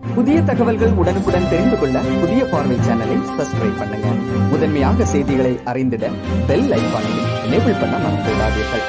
புதிய தகவல்கள் உடனுக்குடன் தெரிந்து கொள்ள புதிய பார்வை சேனலை சப்ஸ்கிரைப் பண்ணுங்க. முதன்மையாக செய்திகளை அறிந்திட பெல் ஐகானையும் எனேபிள் பண்ண மறந்துவிடாதீர்கள்.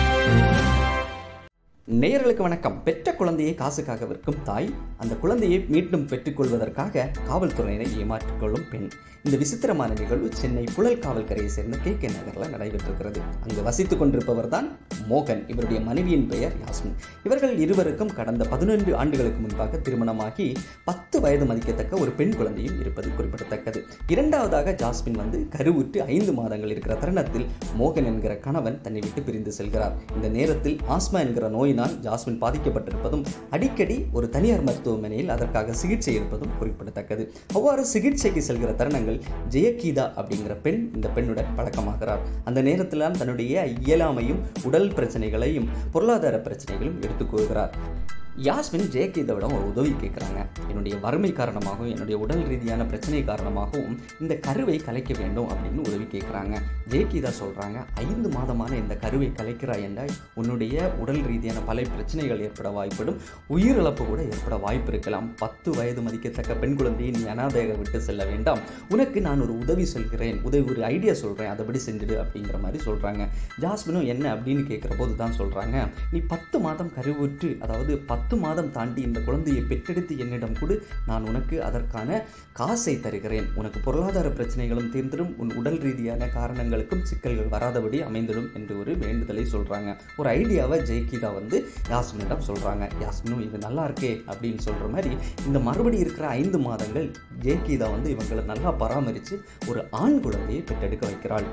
நேயர்களுக்கு வணக்கம். பெற்ற குழந்தையை காசுக்காக விற்கும் தாய், அந்த குழந்தையை மீண்டும் பெற்றுக்கொள்வதற்காக காவல்துறையினை ஏமாற்றிக் கொள்ளும் பெண். இந்த விசித்திரமான நிகழ்வு சென்னை புழல் காவல்கரையை சேர்ந்த KK நகரில் நடைபெற்றிருக்கிறது. அங்கு வசித்துக் கொண்டிருப்பவர் தான் மோகன். இவருடைய மனைவியின் பெயர் யாஸ்மின். இவர்கள் இருவருக்கும் கடந்த 14 ஆண்டுகளுக்கு முன்பாக திருமணமாகி 10 வயது மதிக்கத்தக்க ஒரு பெண் குழந்தையும் இருப்பது குறிப்பிடத்தக்கது. இரண்டாவதாக ஜாஸ்மின் கருவுற்று 5 மாதங்கள் இருக்கிற தருணத்தில் மோகன் என்கிற கணவன் தன்னை விட்டு பிரிந்து செல்கிறார். இந்த நேரத்தில் ஆஸ்மா என்கிற நோயினால் ஜாஸ்மின் பாதிக்கப்பட்டிருப்பதும் அடிக்கடி ஒரு தனியார் மருத்துவமனையில் அதற்காக சிகிச்சை எடுப்பதும் குறிப்பிடத்தக்கது. அவ்வாறு சிகிச்சைக்கு செல்கிற தருணங்கள் ஜெயகீதா அப்படிங்கிற பெண் இந்த பெண்ணுடன் பழக்கமாகிறார். அந்த நேரத்தில் தன்னுடைய இயலாமையும் உடல் பிரச்சனைகளையும் பொருளாதார பிரச்சனைகளும் எடுத்துக் கூறுகிறார். யாஸ்மின் ஜெயகீதாவிடம் ஒரு உதவி கேட்குறாங்க. என்னுடைய வறுமை காரணமாகவும் என்னுடைய உடல் ரீதியான பிரச்சனை காரணமாகவும் இந்த கருவை கலைக்க வேண்டும் அப்படின்னு உதவி கேட்குறாங்க. ஜெயகீதா சொல்கிறாங்க, 5 மாதமான இந்த கருவை கலைக்கிறாய் என்றால் உன்னுடைய உடல் ரீதியான பல பிரச்சனைகள் ஏற்பட வாய்ப்படும், உயிரிழப்பு கூட ஏற்பட வாய்ப்பு இருக்கலாம். 10 வயது மதிக்கத்தக்க பெண் குழந்தையை நீ அனாதையாக விட்டு செல்ல வேண்டாம், உனக்கு நான் ஒரு உதவி சொல்கிறேன், ஒரு ஐடியா சொல்கிறேன், அதைப்படி செஞ்சுடு அப்படிங்கிற மாதிரி சொல்கிறாங்க. ஜாஸ்மினும் என்ன அப்படின்னு கேட்குற போது தான் சொல்கிறாங்க, நீ 10 மாதம் கருவுற்று, அதாவது 10 மாதம் தாண்டி இந்த குழந்தையை பெற்றெடுத்து என்னிடம் கொடு, நான் உனக்கு அதற்கான காசை தருகிறேன், உனக்கு பொருளாதார பிரச்சனைகளும் தீர்ந்திடும், உன் உடல் ரீதியான காரணங்களுக்கும் சிக்கல்கள் வராதபடி அமைந்திடும் என்று ஒரு வேண்டுதலை சொல்றாங்க. ஒரு ஐடியாவை ஜெயகீதா யாஸ்மினிடம் சொல்றாங்க. யாஸ்மினும் இது நல்லா இருக்கே அப்படின்னு சொல்ற மாதிரி இந்த மறுபடி இருக்கிற 5 மாதங்கள் ஜெயகீதா இவங்களை நல்லா பராமரித்து ஒரு ஆண் குழந்தையை பெற்றெடுக்க வைக்கிறாள்.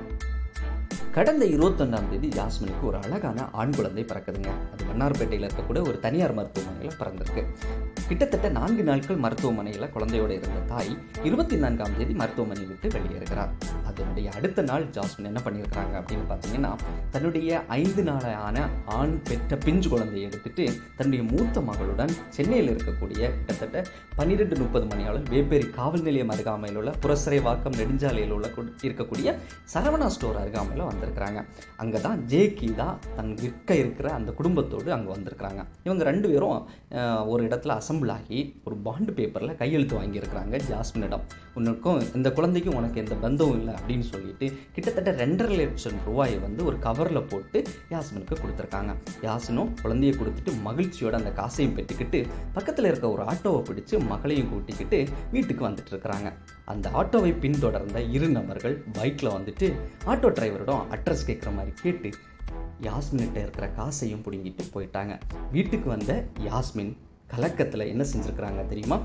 கடந்த 21ஆம் தேதி யாஸ்மினுக்கு ஒரு அழகான ஆண் குழந்தை பிறக்குதுங்க. அது மன்னார்பேட்டையில் இருக்கக்கூடிய ஒரு தனியார் மருத்துவமனையில் பிறந்திருக்கு. கிட்டத்தட்ட 4 நாட்கள் மருத்துவமனையில் குழந்தையோடு இருந்த தாய் 24ஆம் தேதி மருத்துவமனை விட்டு வெளியேறுகிறார். அதனுடைய அடுத்த நாள் ஜாஸ்மின் என்ன பண்ணியிருக்கிறாங்க அப்படின்னு பார்த்தீங்கன்னா, தன்னுடைய 5 நாளான ஆண் பெற்ற பிஞ்சு குழந்தையை எடுத்துட்டு தன்னுடைய மூத்த மகளுடன் சென்னையில் இருக்கக்கூடிய கிட்டத்தட்ட 12:30 மணியாளர் வேப்பேரி காவல் நிலையம் அருகாமையில் உள்ள புரசரை வாக்கம் நெடுஞ்சாலையில் உள்ள இருக்கக்கூடிய சரவணா ஸ்டோர் அருகாமையில் வந்திருக்கிறாங்க. அங்கே தான் ஜெயகீதா தன் விற்க இருக்கிற அந்த குடும்பத்தோடு அங்கே வந்திருக்கிறாங்க. இவங்க 2 பேரும் ஒரு இடத்துல அசம்பிள் ஆகி ஒரு பாண்டு பேப்பரில் கையெழுத்து வாங்கியிருக்கிறாங்க ஜாஸ்மினிடம். உனக்கும் இந்த குழந்தைக்கும் உனக்கு எந்த பந்தமும் இல்லை அப்படின்னு சொல்லிட்டு கிட்டத்தட்ட 2.5 லட்சம் ரூபாயை ஒரு கவரில் போட்டு யாஸ்மினுக்கு கொடுத்துருக்காங்க. யாஸ்மினும் குழந்தையை கொடுத்துட்டு மகிழ்ச்சியோட அந்த காசையும் பெற்றுக்கிட்டு பக்கத்தில் இருக்க ஒரு ஆட்டோவை பிடிச்சு மகளையும் கூட்டிக்கிட்டு வீட்டுக்கு வந்துட்டு இருக்கிறாங்க. அந்த ஆட்டோவை பின்தொடர்ந்த 2 நபர்கள் பைக்கில் ஆட்டோ டிரைவரிடம் அட்ரஸ் கேட்குற மாதிரி கேட்டு யாஸ்மின்கிட்ட இருக்கிற காசையும் பிடுங்கிட்டு போயிட்டாங்க. வீட்டுக்கு வந்த யாஸ்மின் கலக்கத்தில் என்ன செஞ்சுருக்கிறாங்க தெரியுமா?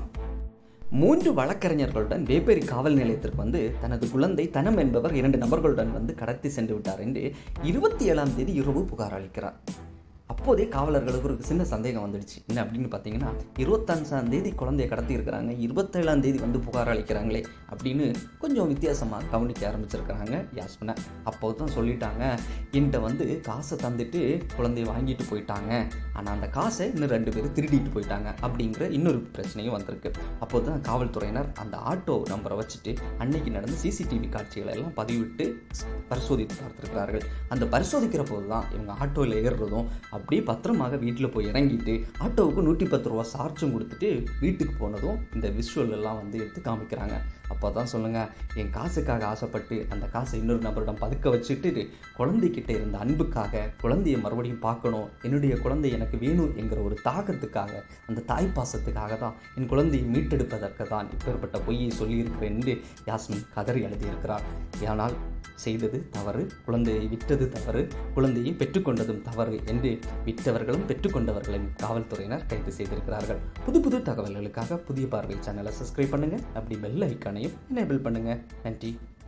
3 வழக்கறிஞர்களுடன் வேப்பேரி காவல் நிலையத்திற்கு தனது குழந்தை தனம் என்பவர் 2 நபர்களுடன் கடத்தி சென்று விட்டார் என்று 27ஆம் தேதி இரவு புகார் அளிக்கிறார். அப்போதே காவலர்களுக்கு ஒரு சின்ன சந்தேகம் வந்துடுச்சு. என்ன அப்படின்னு பார்த்தீங்கன்னா, 25ஆம் தேதி குழந்தைய கடத்தி இருக்கிறாங்க, 27ஆம் தேதி புகார் அளிக்கிறாங்களே அப்படின்னு கொஞ்சம் வித்தியாசமாக கவனிக்க ஆரம்பிச்சிருக்கிறாங்க யாஸ்மினை. அப்போது தான் சொல்லிட்டாங்க, என்கிட்ட காசை தந்துட்டு குழந்தைய வாங்கிட்டு போயிட்டாங்க, ஆனால் அந்த காசை இன்னும் 2 பேர் திருடிட்டு போயிட்டாங்க அப்படிங்கிற இன்னொரு பிரச்சனையும் வந்திருக்கு. அப்போது தான் காவல்துறையினர் அந்த ஆட்டோ நம்பரை வச்சுட்டு அன்னைக்கு நடந்த CCTV காட்சிகளை எல்லாம் பதிவிட்டு பரிசோதித்து பார்த்துருக்கிறார்கள். அந்த பரிசோதிக்கிற போது தான் இவங்க ஆட்டோவில் ஏறுறதும் அப்படியே பத்திரமாக வீட்டில் போய் இறங்கிட்டு ஆட்டோவுக்கு 110 ரூபா சார்ஜும் கொடுத்துட்டு வீட்டுக்கு போனதும் இந்த விஷுவல் எல்லாம் எடுத்து காமிக்கிறாங்க. அப்போ தான் சொல்லுங்கள், என் காசுக்காக ஆசைப்பட்டு அந்த காசை இன்னொரு நபரிடம் பதுக்க வச்சுட்டு குழந்தைகிட்ட இருந்த அன்புக்காக குழந்தையை மறுபடியும் பார்க்கணும், என்னுடைய குழந்தை எனக்கு வேணும் என்கிற ஒரு தாகத்துக்காக, அந்த தாய்ப்பாசத்துக்காக தான், என் குழந்தையை மீட்டெடுப்பதற்கு தான் இப்பேற்பட்ட பொய்யை சொல்லியிருக்கிறேன் என்று யாஸ்மின் கதறி எழுதியிருக்கிறார். ஆனால் செய்தது தவறு, குழந்தையை விட்டது தவறு, குழந்தையை பெற்றுக்கொண்டதும் தவறு என்று விற்றவர்களும் பெற்றுக்கொண்டவர்களையும் காவல்துறையினர் கைது செய்திருக்கிறார்கள். புது தகவல்களுக்காக புதிய பார்வை சேனலை சப்ஸ்கிரைப் பண்ணுங்க, அப்படி பெல் ஐக்கானையும் எனேபிள் பண்ணுங்க. நன்றி.